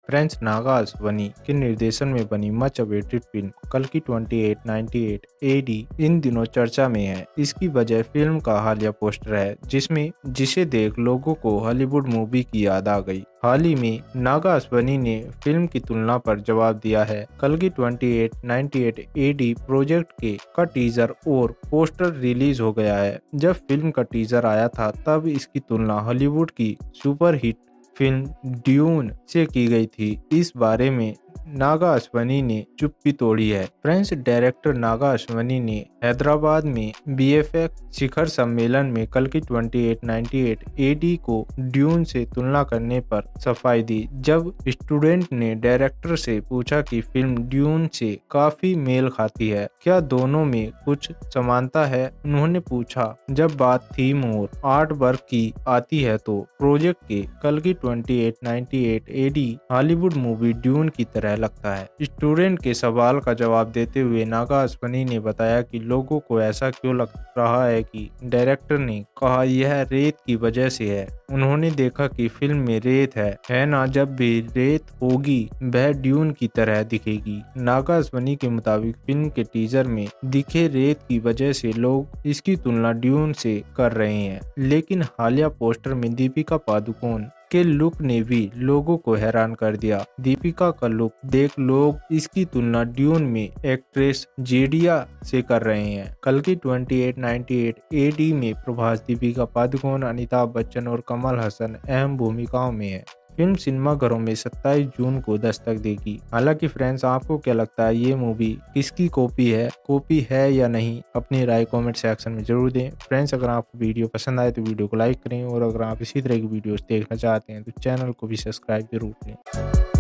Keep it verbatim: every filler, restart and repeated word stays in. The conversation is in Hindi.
फ्रेंच नागा अश्वनी के निर्देशन में बनी मच अवेटेड फिल्म कल्कि अट्ठाईस सौ अट्ठानवे एडी इन दिनों चर्चा में है। इसकी वजह फिल्म का हालिया पोस्टर है, जिसमें जिसे देख लोगों को हॉलीवुड मूवी की याद आ गई। हाल ही में नागा अश्वनी ने फिल्म की तुलना पर जवाब दिया है। कल्कि अट्ठाईस सौ अट्ठानवे एडी प्रोजेक्ट के का टीजर और पोस्टर रिलीज हो गया है। जब फिल्म का टीजर आया था तब इसकी तुलना हॉलीवुड की सुपरहिट फिल्म ड्यून से की गई थी। इस बारे में नागा अश्वनी ने चुप्पी तोड़ी है। फ्रेंच डायरेक्टर नागा अश्वनी ने हैदराबाद में बीएफएक्स शिखर सम्मेलन में कल्कि अट्ठाईस सौ अट्ठानवे एडी को ड्यून से तुलना करने पर सफाई दी। जब स्टूडेंट ने डायरेक्टर से पूछा कि फिल्म ड्यून से काफी मेल खाती है, क्या दोनों में कुछ समानता है, उन्होंने पूछा। जब बात थीम और आर्ट वर्क की आती है तो प्रोजेक्ट के कल्कि अट्ठाईस सौ अट्ठानवे एडी हॉलीवुड मूवी ड्यून की तरह लगता है। स्टूडेंट के सवाल का जवाब देते हुए नागा अश्वनी ने बताया कि लोगों को ऐसा क्यों लग रहा है कि डायरेक्टर ने कहा यह रेत की वजह से है। उन्होंने देखा कि फिल्म में रेत है है ना, जब भी रेत होगी वह ड्यून की तरह दिखेगी। नागा अश्वनी के मुताबिक फिल्म के टीजर में दिखे रेत की वजह से लोग इसकी तुलना ड्यून से कर रहे हैं, लेकिन हालिया पोस्टर में दीपिका पादुकोण के लुक ने भी लोगों को हैरान कर दिया। दीपिका का लुक देख लोग इसकी तुलना ड्यून में एक्ट्रेस जेडिया से कर रहे हैं। कल्कि अट्ठाईस सौ अट्ठानवे एडी में प्रभास, दीपिका पादुकोण, अमिताभ बच्चन और कमल हसन अहम भूमिकाओं में है। फिल्म सिनेमाघरों में सत्ताईस जून को दस्तक देगी। हालांकि फ्रेंड्स, आपको क्या लगता है ये मूवी किसकी कॉपी है कॉपी है या नहीं? अपनी राय कमेंट सेक्शन में जरूर दें। फ्रेंड्स, अगर आपको वीडियो पसंद आए तो वीडियो को लाइक करें और अगर आप इसी तरह की वीडियोस देखना चाहते हैं तो चैनल को भी सब्सक्राइब जरूर करें।